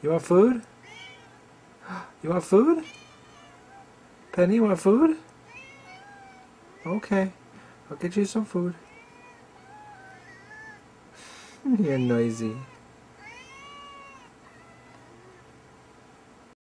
You want food? You want food? Penny, you want food? Okay, I'll get you some food. You're noisy.